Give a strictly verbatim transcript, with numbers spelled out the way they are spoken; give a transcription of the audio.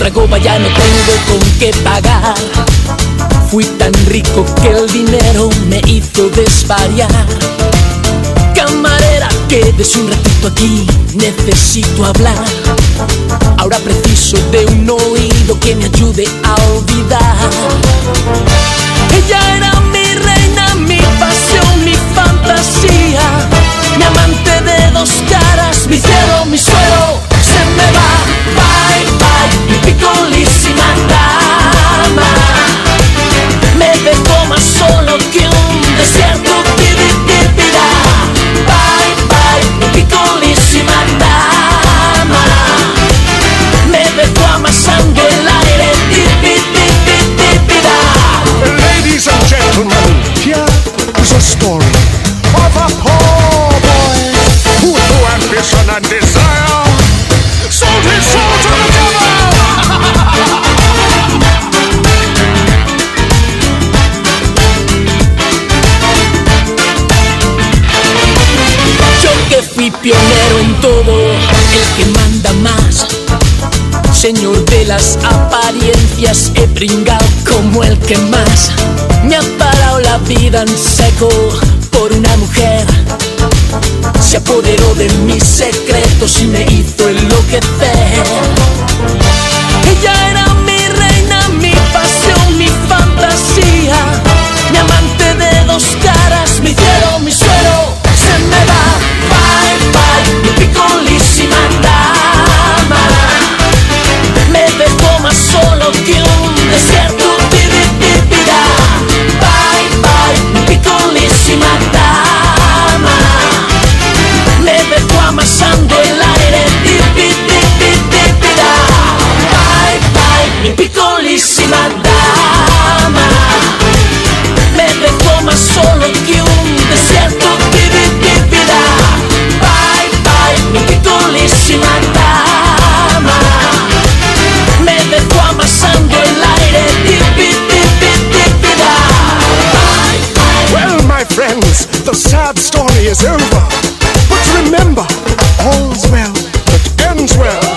Fragoba ya no tengo con qué pagar. Fui tan rico que el dinero me hizo desvariar. Camarera, quédese un ratito aquí, necesito hablar. Ahora preciso de un oído que me ayude a olvidar. Ella era mi reina, mi pasión, mi fantasía, mi amante de dos caras, mi cielo, mi suelo. Se me va, bye, bye, mi picolísima dama. Me dejó más solo que un desierto, pibitipida. Bye, bye, mi picolísima dama. Me dejó amasando el aire, pibitipida. Ladies and gentlemen, here is a story of a poor boy who through ambition and desire sold his soul to the devil. Yo que fui pionero en todo, el que manda más, señor de las apariencias, he pringao como el que más. Me ha parado la vida en seco por una mujer. Se apoderó de mis secretos y me hizo enloquecer. Ella era mi reina, mi pasión, mi fantasía, mi amante de dos caras, mi cielo, mi suelo. Se me va, bye, bye, mi picolísima dama. Me dejó más solo que un desierto, pibitipida. Bye, bye, mi picolísima dama. Me dejó amasando el aire, pibitipida. Bye, bye, mi picolísima dama. Me dejó más solo que un desierto, pibitipida. Bye, bye, mi picolísima dama. Me dejó amasando el aire, pibitipida. Bye, bye. Well, my friends, the sad story is over. But remember, all's well that ends well.